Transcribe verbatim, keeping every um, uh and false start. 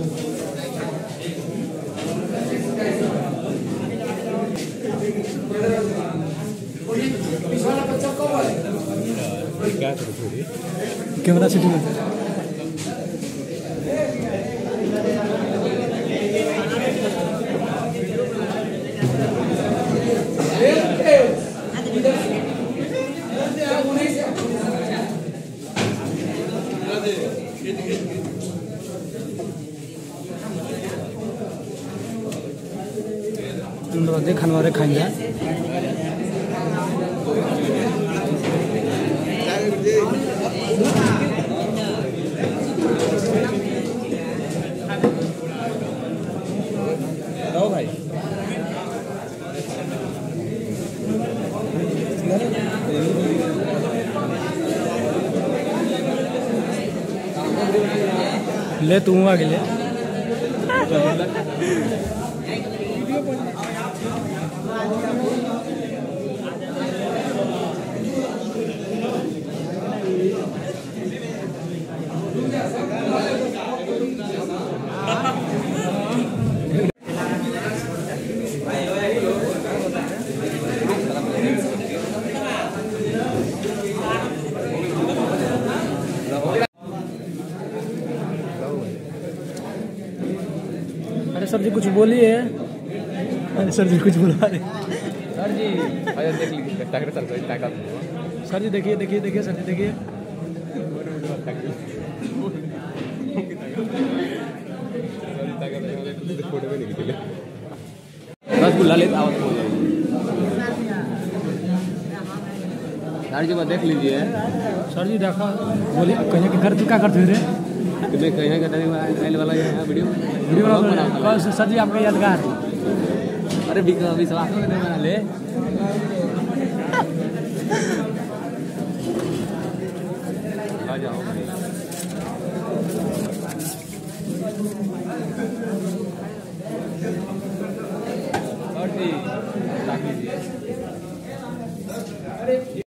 Camera city में खान वाले खाएंगे भाई ले तू आगे ले अरे सर जी कुछ बोलिए। अरे सर जी कुछ बुला रहे। सर जी देख लीजिए टाइगर चल रहा है। सर जी देखिए देखिए देखिए सर जी देखिए रसगुल्ला ले आओ सर जी देख लीजिए। सर जी देखा बोलिए कहीं के घर तू क्या करते रे? मैं कहीं का आने वाला है वीडियो वीडियो बना सर जी आपका यादगार। अरे विश्वास नहीं बना ले आ जाओ।